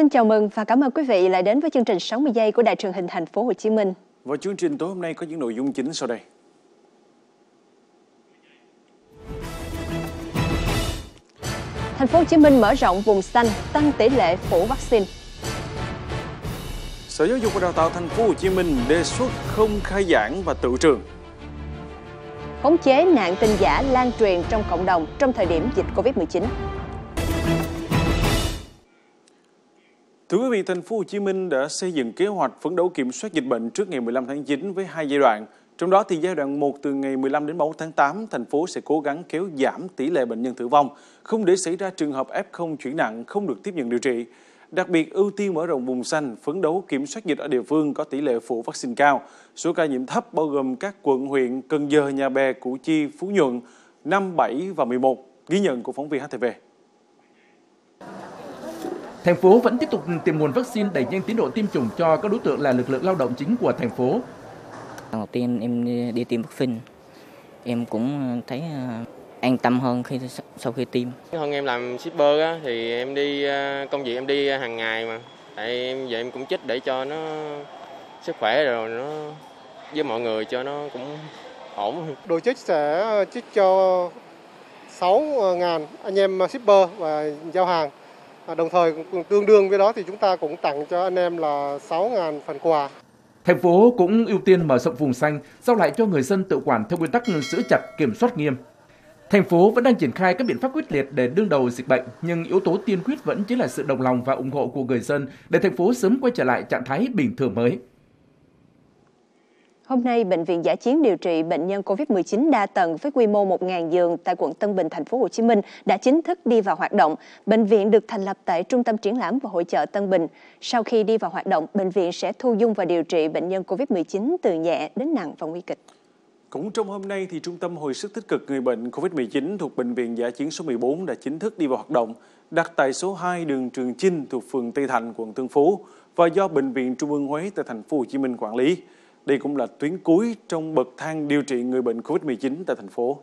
Xin chào mừng và cảm ơn quý vị lại đến với chương trình 60 giây của Đài truyền hình Thành phố Hồ Chí Minh. Và chương trình tối hôm nay có những nội dung chính sau đây. Thành phố Hồ Chí Minh mở rộng vùng xanh, tăng tỷ lệ phủ vaccine. Sở Giáo dục và Đào tạo Thành phố Hồ Chí Minh đề xuất không khai giảng và tự trường. Khống chế nạn tin giả lan truyền trong cộng đồng trong thời điểm dịch Covid-19. Thưa quý vị, Thành phố Hồ Chí Minh đã xây dựng kế hoạch phấn đấu kiểm soát dịch bệnh trước ngày 15 tháng 9 với 2 giai đoạn. Trong đó thì giai đoạn 1 từ ngày 15 đến 31 tháng 8, thành phố sẽ cố gắng kéo giảm tỷ lệ bệnh nhân tử vong, không để xảy ra trường hợp F0 chuyển nặng không được tiếp nhận điều trị. Đặc biệt ưu tiên mở rộng vùng xanh, phấn đấu kiểm soát dịch ở địa phương có tỷ lệ phủ vaccine cao. Số ca nhiễm thấp bao gồm các quận huyện Cần Giờ, Nhà Bè, Củ Chi, Phú Nhuận 5, 7 và 11. Ghi nhận của phóng viên HTV. Thành phố vẫn tiếp tục tìm nguồn vaccine đẩy nhanh tiến độ tiêm chủng cho các đối tượng là lực lượng lao động chính của thành phố. Lần đầu tiên em đi tiêm vaccine, em cũng thấy an tâm hơn sau khi tiêm. Hơn em làm shipper á, thì em đi công việc em đi hàng ngày mà. Tại em giờ em cũng chích để cho nó sức khỏe rồi nó với mọi người cho nó cũng ổn. Đội chích sẽ chích cho 6.000 anh em shipper và giao hàng. Đồng thời tương đương với đó thì chúng ta cũng tặng cho anh em là 6.000 phần quà. Thành phố cũng ưu tiên mở rộng vùng xanh, giao lại cho người dân tự quản theo nguyên tắc giữ chặt, kiểm soát nghiêm. Thành phố vẫn đang triển khai các biện pháp quyết liệt để đương đầu dịch bệnh, nhưng yếu tố tiên quyết vẫn chính là sự đồng lòng và ủng hộ của người dân để thành phố sớm quay trở lại trạng thái bình thường mới. Hôm nay, Bệnh viện Dã chiến điều trị bệnh nhân Covid-19 đa tầng với quy mô 1.000 giường tại quận Tân Bình, Thành phố Hồ Chí Minh đã chính thức đi vào hoạt động. Bệnh viện được thành lập tại Trung tâm Triển lãm và Hội chợ Tân Bình. Sau khi đi vào hoạt động, bệnh viện sẽ thu dung và điều trị bệnh nhân Covid-19 từ nhẹ đến nặng và nguy kịch. Cũng trong hôm nay, thì Trung tâm Hồi sức tích cực người bệnh Covid-19 thuộc Bệnh viện Dã chiến số 14 đã chính thức đi vào hoạt động, đặt tại số 2 đường Trường Chinh thuộc phường Tây Thạnh, quận Tân Phú và do Bệnh viện Trung ương Huế tại Thành phố Hồ Chí Minh quản lý. Đây cũng là tuyến cuối trong bậc thang điều trị người bệnh Covid-19 tại thành phố.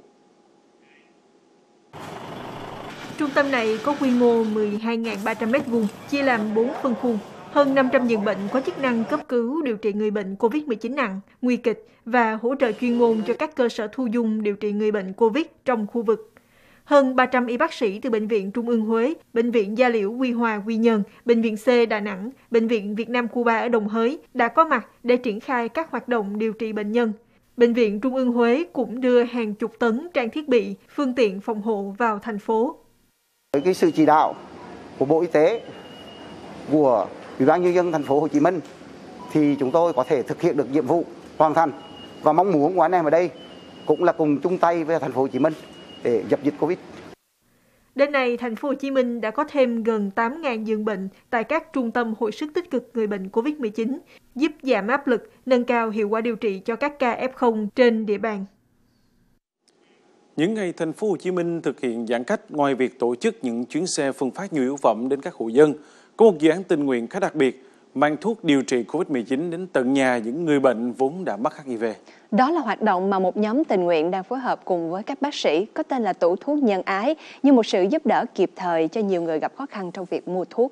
Trung tâm này có quy mô 12.300 m2, chia làm 4 phân khu. Hơn 500 giường bệnh có chức năng cấp cứu điều trị người bệnh Covid-19 nặng, nguy kịch và hỗ trợ chuyên môn cho các cơ sở thu dung điều trị người bệnh Covid trong khu vực. Hơn 300 y bác sĩ từ Bệnh viện Trung ương Huế, Bệnh viện Gia Liễu Quy Hòa Quy Nhơn, Bệnh viện C Đà Nẵng, Bệnh viện Việt Nam Cuba ở Đồng Hới đã có mặt để triển khai các hoạt động điều trị bệnh nhân. Bệnh viện Trung ương Huế cũng đưa hàng chục tấn trang thiết bị, phương tiện phòng hộ vào thành phố. Với cái sự chỉ đạo của Bộ Y tế, của Ủy ban nhân dân thành phố Hồ Chí Minh thì chúng tôi có thể thực hiện được nhiệm vụ hoàn thành, và mong muốn của anh em ở đây cũng là cùng chung tay với thành phố Hồ Chí Minh để dập dịch Covid. Đến nay, thành phố Hồ Chí Minh đã có thêm gần 8.000 giường bệnh tại các trung tâm hồi sức tích cực người bệnh Covid-19, giúp giảm áp lực, nâng cao hiệu quả điều trị cho các ca F0 trên địa bàn. Những ngày thành phố Hồ Chí Minh thực hiện giãn cách, ngoài việc tổ chức những chuyến xe phân phát nhu yếu phẩm đến các hộ dân, có một dự án tình nguyện khá đặc biệt, mang thuốc điều trị Covid-19 đến tận nhà những người bệnh vốn đã mắc HIV. Đó là hoạt động mà một nhóm tình nguyện đang phối hợp cùng với các bác sĩ có tên là Tủ thuốc nhân ái, như một sự giúp đỡ kịp thời cho nhiều người gặp khó khăn trong việc mua thuốc.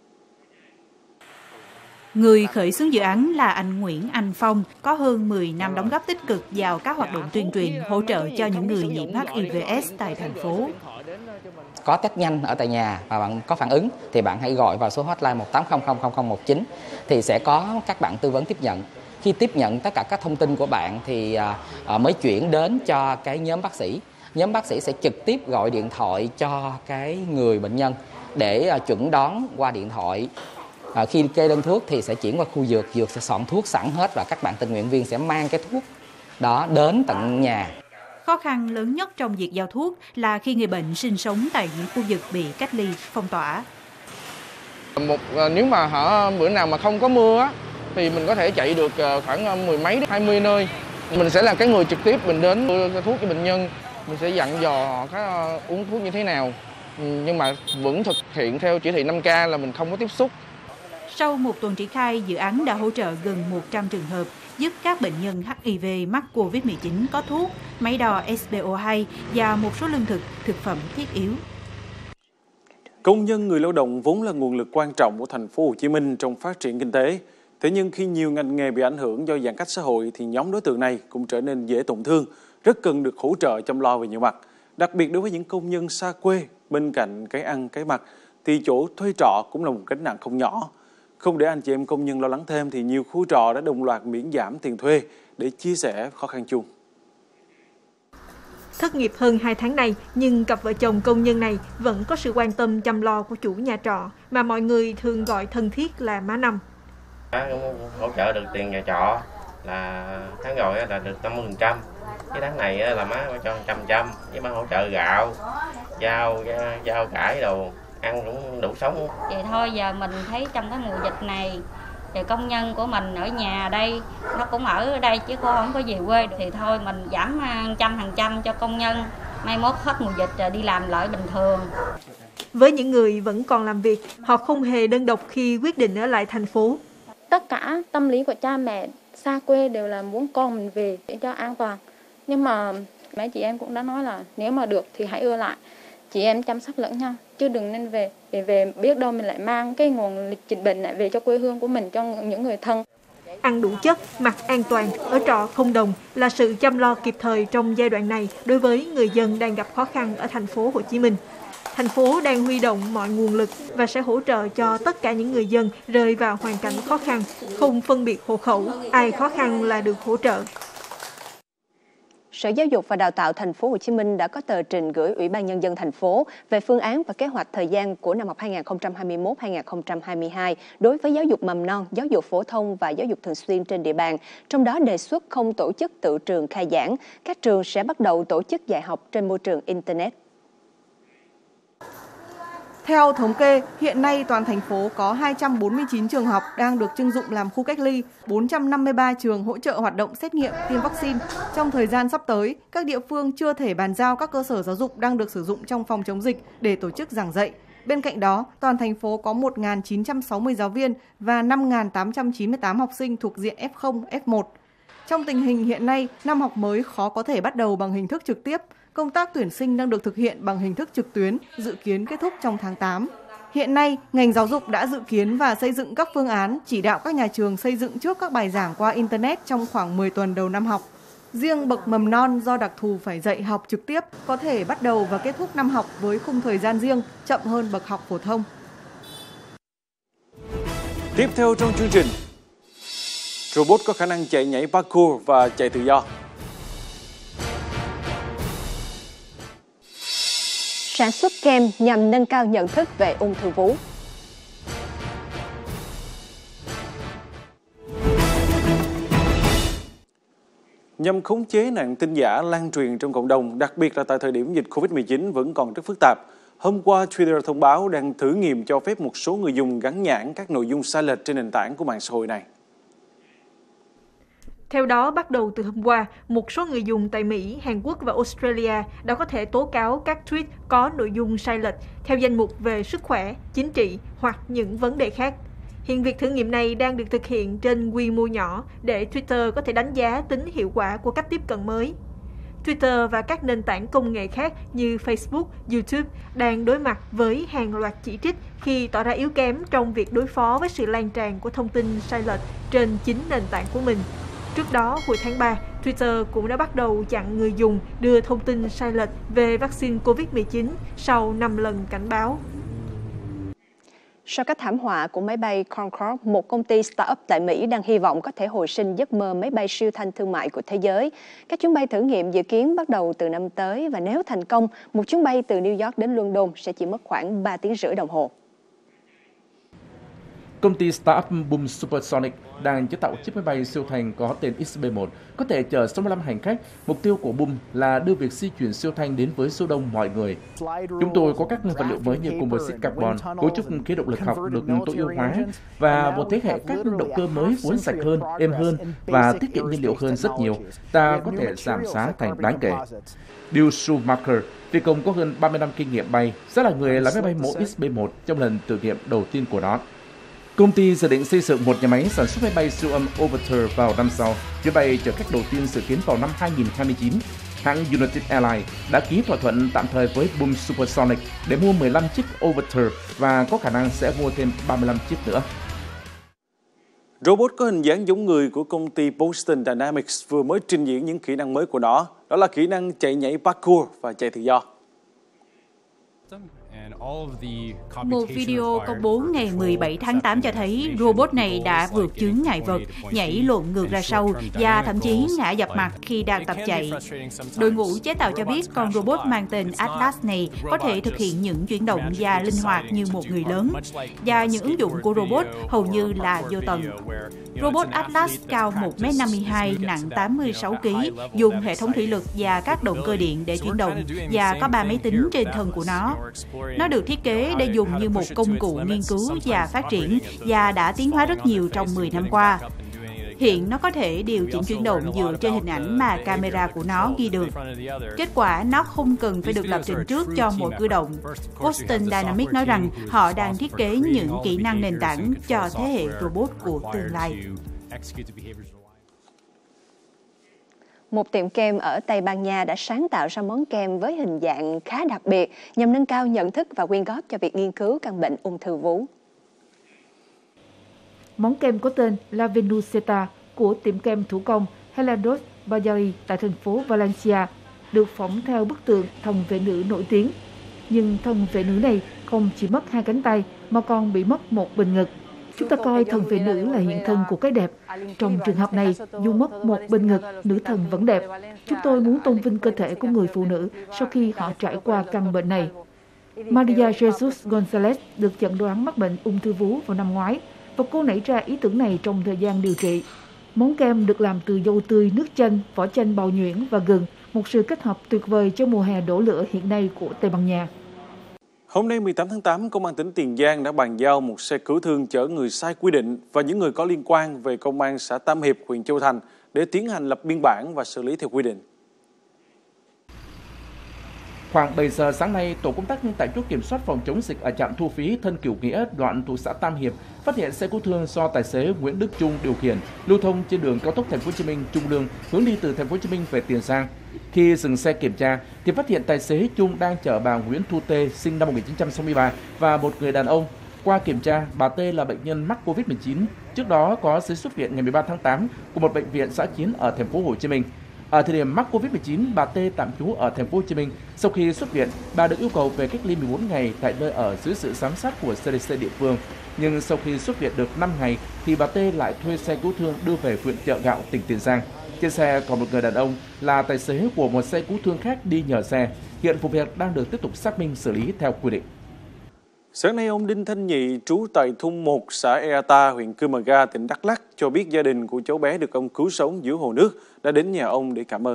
Người khởi xướng dự án là anh Nguyễn Anh Phong, có hơn 10 năm đóng góp tích cực vào các hoạt động tuyên truyền, hỗ trợ cho những người nhiễm HIV/AIDS tại thành phố. Có test nhanh ở tại nhà mà bạn có phản ứng thì bạn hãy gọi vào số hotline 18000019 thì sẽ có các bạn tư vấn tiếp nhận. Khi tiếp nhận tất cả các thông tin của bạn thì mới chuyển đến cho cái nhóm bác sĩ. Nhóm bác sĩ sẽ trực tiếp gọi điện thoại cho cái người bệnh nhân để chuẩn đoán qua điện thoại. Khi kê đơn thuốc thì sẽ chuyển qua khu dược, dược sẽ soạn thuốc sẵn hết và các bạn tình nguyện viên sẽ mang cái thuốc đó đến tận nhà. Khó khăn lớn nhất trong việc giao thuốc là khi người bệnh sinh sống tại những khu vực bị cách ly, phong tỏa. Nếu mà bữa nào mà không có mưa á, thì mình có thể chạy được khoảng 10 mấy đến 20 nơi. Mình sẽ là cái người trực tiếp mình đến đưa thuốc cho bệnh nhân. Mình sẽ dặn dò họ uống thuốc như thế nào. Nhưng mà vẫn thực hiện theo chỉ thị 5K là mình không có tiếp xúc. Sau một tuần triển khai, dự án đã hỗ trợ gần 100 trường hợp, giúp các bệnh nhân HIV mắc COVID-19 có thuốc, máy đo SpO2 và một số lương thực, thực phẩm thiết yếu. Công nhân người lao động vốn là nguồn lực quan trọng của thành phố Hồ Chí Minh trong phát triển kinh tế. Thế nhưng khi nhiều ngành nghề bị ảnh hưởng do giãn cách xã hội thì nhóm đối tượng này cũng trở nên dễ tổn thương, rất cần được hỗ trợ chăm lo về nhiều mặt. Đặc biệt đối với những công nhân xa quê, bên cạnh cái ăn cái mặc thì chỗ thuê trọ cũng là một gánh nặng không nhỏ. Không để anh chị em công nhân lo lắng thêm thì nhiều khu trọ đã đồng loạt miễn giảm tiền thuê để chia sẻ khó khăn chung. Thất nghiệp hơn 2 tháng nay, nhưng cặp vợ chồng công nhân này vẫn có sự quan tâm chăm lo của chủ nhà trọ mà mọi người thường gọi thân thiết là má Năm. Hỗ trợ được tiền nhà trọ là tháng rồi là được 50%. Cái tháng này là má cho 100%, với má hỗ trợ gạo, rau cải đồ, ăn cũng đủ sống. Vậy thôi giờ mình thấy trong cái mùa dịch này thì công nhân của mình ở nhà đây, nó cũng ở đây chứ cô không có về quê thì thôi mình giảm 100% cho công nhân. Mai mốt hết mùa dịch rồi đi làm lại bình thường. Với những người vẫn còn làm việc, họ không hề đơn độc khi quyết định ở lại thành phố. Tất cả tâm lý của cha mẹ xa quê đều là muốn con mình về để cho an toàn. Nhưng mà mấy chị em cũng đã nói là nếu mà được thì hãy ở lại. Chị em chăm sóc lẫn nhau, chứ đừng nên về. Để về biết đâu mình lại mang cái nguồn dịch bệnh lại về cho quê hương của mình, cho những người thân. Ăn đủ chất, mặc an toàn, ở trọ không đồng là sự chăm lo kịp thời trong giai đoạn này đối với người dân đang gặp khó khăn ở thành phố Hồ Chí Minh. Thành phố đang huy động mọi nguồn lực và sẽ hỗ trợ cho tất cả những người dân rơi vào hoàn cảnh khó khăn, không phân biệt hộ khẩu, ai khó khăn là được hỗ trợ. Sở Giáo dục và Đào tạo thành phố Hồ Chí Minh đã có tờ trình gửi Ủy ban Nhân dân thành phố về phương án và kế hoạch thời gian của năm học 2021-2022 đối với giáo dục mầm non, giáo dục phổ thông và giáo dục thường xuyên trên địa bàn. Trong đó đề xuất không tổ chức tự trường khai giảng, các trường sẽ bắt đầu tổ chức dạy học trên môi trường Internet. Theo thống kê, hiện nay toàn thành phố có 249 trường học đang được trưng dụng làm khu cách ly, 453 trường hỗ trợ hoạt động xét nghiệm, tiêm vaccine. Trong thời gian sắp tới, các địa phương chưa thể bàn giao các cơ sở giáo dục đang được sử dụng trong phòng chống dịch để tổ chức giảng dạy. Bên cạnh đó, toàn thành phố có 1.960 giáo viên và 5.898 học sinh thuộc diện F0, F1. Trong tình hình hiện nay, năm học mới khó có thể bắt đầu bằng hình thức trực tiếp. Công tác tuyển sinh đang được thực hiện bằng hình thức trực tuyến, dự kiến kết thúc trong tháng 8. Hiện nay, ngành giáo dục đã dự kiến và xây dựng các phương án, chỉ đạo các nhà trường xây dựng trước các bài giảng qua Internet trong khoảng 10 tuần đầu năm học. Riêng bậc mầm non do đặc thù phải dạy học trực tiếp có thể bắt đầu và kết thúc năm học với khung thời gian riêng, chậm hơn bậc học phổ thông. Tiếp theo trong chương trình, robot có khả năng chạy nhảy parkour và chạy tự do. Sản xuất kem nhằm nâng cao nhận thức về ung thư vú. Nhằm khống chế nạn tin giả lan truyền trong cộng đồng, đặc biệt là tại thời điểm dịch Covid-19 vẫn còn rất phức tạp. Hôm qua, Twitter thông báo đang thử nghiệm cho phép một số người dùng gắn nhãn các nội dung sai lệch trên nền tảng của mạng xã hội này. Theo đó, bắt đầu từ hôm qua, một số người dùng tại Mỹ, Hàn Quốc và Australia đã có thể tố cáo các tweet có nội dung sai lệch theo danh mục về sức khỏe, chính trị hoặc những vấn đề khác. Hiện việc thử nghiệm này đang được thực hiện trên quy mô nhỏ để Twitter có thể đánh giá tính hiệu quả của cách tiếp cận mới. Twitter và các nền tảng công nghệ khác như Facebook, YouTube đang đối mặt với hàng loạt chỉ trích khi tỏ ra yếu kém trong việc đối phó với sự lan tràn của thông tin sai lệch trên chính nền tảng của mình. Trước đó, hồi tháng 3, Twitter cũng đã bắt đầu chặn người dùng đưa thông tin sai lệch về vaccine COVID-19 sau 5 lần cảnh báo. Sau các thảm họa của máy bay Concorde, một công ty startup tại Mỹ đang hy vọng có thể hồi sinh giấc mơ máy bay siêu thanh thương mại của thế giới. Các chuyến bay thử nghiệm dự kiến bắt đầu từ năm tới và nếu thành công, một chuyến bay từ New York đến London sẽ chỉ mất khoảng 3 tiếng rưỡi đồng hồ. Công ty startup Boom Supersonic đang chế tạo chiếc máy bay siêu thanh có tên XB1, có thể chở 65 hành khách. Mục tiêu của Boom là đưa việc di chuyển siêu thanh đến với số đông mọi người. Chúng tôi có các vật liệu mới như composite carbon, cấu trúc khí động lực học được tối ưu hóa và một thế hệ các động cơ mới vốn sạch hơn, êm hơn và tiết kiệm nhiên liệu hơn rất nhiều. Ta có thể giảm giá thành đáng kể. Bill Schumacher, phi công có hơn 30 năm kinh nghiệm bay, sẽ là người lái máy bay mẫu XB1 trong lần thử nghiệm đầu tiên của nó. Công ty dự định xây dựng một nhà máy sản xuất máy bay siêu âm Orbiter vào năm sau. Chuyến bay chở khách đầu tiên dự kiến vào năm 2029. hãng United Airlines đã ký thỏa thuận tạm thời với Boom Supersonic để mua 15 chiếc Overture và có khả năng sẽ mua thêm 35 chiếc nữa. Robot có hình dáng giống người của công ty Boston Dynamics vừa mới trình diễn những kỹ năng mới của nó. Đó là kỹ năng chạy nhảy parkour và chạy tự do. Một video công bố ngày 17 tháng 8 cho thấy robot này đã vượt chướng ngại vật, nhảy lộn ngược ra sau và thậm chí ngã dập mặt khi đang tập chạy. Đội ngũ chế tạo cho biết con robot mang tên Atlas này có thể thực hiện những chuyển động và linh hoạt như một người lớn, và những ứng dụng của robot hầu như là vô tận. Robot Atlas cao 1m52, nặng 86 kg, dùng hệ thống thủy lực và các động cơ điện để chuyển động và có 3 máy tính trên thân của nó. Nó được thiết kế để dùng như một công cụ nghiên cứu và phát triển và đã tiến hóa rất nhiều trong 10 năm qua. Hiện nó có thể điều chỉnh chuyển động dựa trên hình ảnh mà camera của nó ghi được. Kết quả, nó không cần phải được lập trình trước cho mỗi cử động. Boston Dynamics nói rằng họ đang thiết kế những kỹ năng nền tảng cho thế hệ robot của tương lai. Một tiệm kem ở Tây Ban Nha đã sáng tạo ra món kem với hình dạng khá đặc biệt nhằm nâng cao nhận thức và quyên góp cho việc nghiên cứu căn bệnh ung thư vú. Món kem có tên La Venuseta của tiệm kem thủ công Helados Bajari tại thành phố Valencia được phỏng theo bức tượng thần vệ nữ nổi tiếng. Nhưng thần vệ nữ này không chỉ mất 2 cánh tay mà còn bị mất một bình ngực. Chúng ta coi thần vệ nữ là hiện thân của cái đẹp. Trong trường hợp này, dù mất một bình ngực, nữ thần vẫn đẹp. Chúng tôi muốn tôn vinh cơ thể của người phụ nữ sau khi họ trải qua căn bệnh này. Maria Jesus Gonzalez được chẩn đoán mắc bệnh ung thư vú vào năm ngoái, và cô nảy ra ý tưởng này trong thời gian điều trị. Món kem được làm từ dâu tươi, nước chanh, vỏ chanh bào nhuyễn và gừng, một sự kết hợp tuyệt vời cho mùa hè đổ lửa hiện nay của Tây Ban Nha. Hôm nay 18 tháng 8, Công an tỉnh Tiền Giang đã bàn giao một xe cứu thương chở người sai quy định và những người có liên quan về Công an xã Tam Hiệp, huyện Châu Thành để tiến hành lập biên bản và xử lý theo quy định. Khoảng 7 giờ sáng nay, tổ công tác tại chốt kiểm soát phòng chống dịch ở trạm thu phí Thân Cửu Nghĩa, đoạn thuộc xã Tam Hiệp phát hiện xe cứu thương do tài xế Nguyễn Đức Trung điều khiển lưu thông trên đường cao tốc Thành phố Hồ Chí Minh Trung Lương hướng đi từ Thành phố Hồ Chí Minh về Tiền Giang. Khi dừng xe kiểm tra thì phát hiện tài xế Trung đang chở bà Nguyễn Thu Tê sinh năm 1963 và một người đàn ông. Qua kiểm tra, bà Tê là bệnh nhân mắc Covid-19, trước đó có giấy xuất viện ngày 13 tháng 8 của một bệnh viện dã chiến ở Thành phố Hồ Chí Minh. Ở thời điểm mắc Covid-19, bà Tê tạm trú ở Thành phố Hồ Chí Minh. Sau khi xuất viện, bà được yêu cầu về cách ly 14 ngày tại nơi ở dưới sự giám sát của CDC địa phương. Nhưng sau khi xuất viện được 5 ngày, thì bà Tê lại thuê xe cứu thương đưa về huyện Chợ Gạo, tỉnh Tiền Giang. Trên xe còn một người đàn ông là tài xế của một xe cứu thương khác đi nhờ xe. Hiện vụ việc đang được tiếp tục xác minh xử lý theo quy định. Sáng nay, ông Đinh Thanh Nhị, trú tại thôn 1, xã Eata, huyện Cư Mờ Ga, tỉnh Đắk Lắk, cho biết gia đình của cháu bé được ông cứu sống dưới hồ nước đã đến nhà ông để cảm ơn.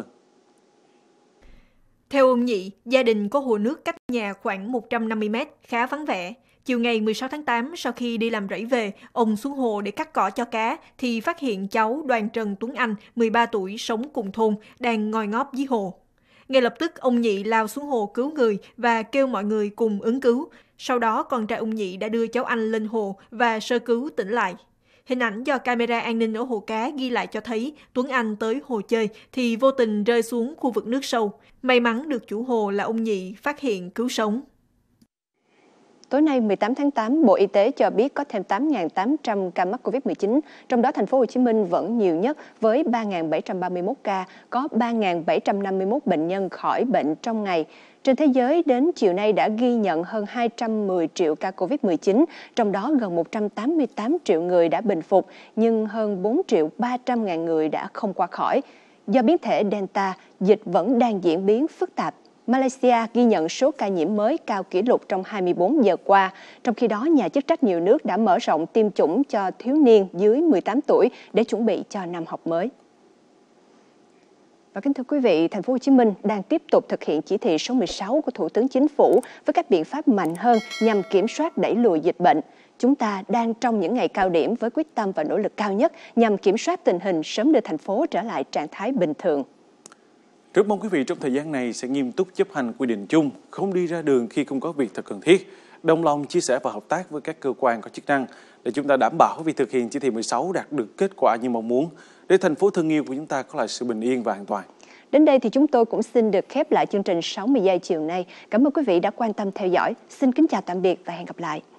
Theo ông Nhị, gia đình có hồ nước cách nhà khoảng 150 mét, khá vắng vẻ. Chiều ngày 16 tháng 8, sau khi đi làm rẫy về, ông xuống hồ để cắt cỏ cho cá, thì phát hiện cháu Đoàn Trần Tuấn Anh, 13 tuổi, sống cùng thôn, đang ngồi ngóp dưới hồ. Ngay lập tức, ông Nhị lao xuống hồ cứu người và kêu mọi người cùng ứng cứu. Sau đó, con trai ông Nhị đã đưa cháu Anh lên hồ và sơ cứu tỉnh lại. Hình ảnh do camera an ninh ở hồ cá ghi lại cho thấy Tuấn Anh tới hồ chơi thì vô tình rơi xuống khu vực nước sâu. May mắn được chủ hồ là ông Nhị phát hiện cứu sống. Tối nay 18 tháng 8, Bộ Y tế cho biết có thêm 8.800 ca mắc Covid-19, trong đó Thành phố Hồ Chí Minh vẫn nhiều nhất với 3.731 ca, có 3.751 bệnh nhân khỏi bệnh trong ngày. Trên thế giới, đến chiều nay đã ghi nhận hơn 210 triệu ca Covid-19, trong đó gần 188 triệu người đã bình phục, nhưng hơn 4 triệu 300 ngàn người đã không qua khỏi. Do biến thể Delta, dịch vẫn đang diễn biến phức tạp. Malaysia ghi nhận số ca nhiễm mới cao kỷ lục trong 24 giờ qua. Trong khi đó, nhà chức trách nhiều nước đã mở rộng tiêm chủng cho thiếu niên dưới 18 tuổi để chuẩn bị cho năm học mới. Và kính thưa quý vị, Thành phố Hồ Chí Minh đang tiếp tục thực hiện chỉ thị số 16 của Thủ tướng Chính phủ với các biện pháp mạnh hơn nhằm kiểm soát đẩy lùi dịch bệnh. Chúng ta đang trong những ngày cao điểm với quyết tâm và nỗ lực cao nhất nhằm kiểm soát tình hình, sớm đưa thành phố trở lại trạng thái bình thường. Rất mong quý vị trong thời gian này sẽ nghiêm túc chấp hành quy định chung, không đi ra đường khi không có việc thật cần thiết, đồng lòng chia sẻ và hợp tác với các cơ quan có chức năng để chúng ta đảm bảo việc thực hiện chỉ thị 16 đạt được kết quả như mong muốn, để thành phố thân yêu của chúng ta có lại sự bình yên và an toàn. Đến đây thì chúng tôi cũng xin được khép lại chương trình 60 giây chiều nay. Cảm ơn quý vị đã quan tâm theo dõi. Xin kính chào tạm biệt và hẹn gặp lại.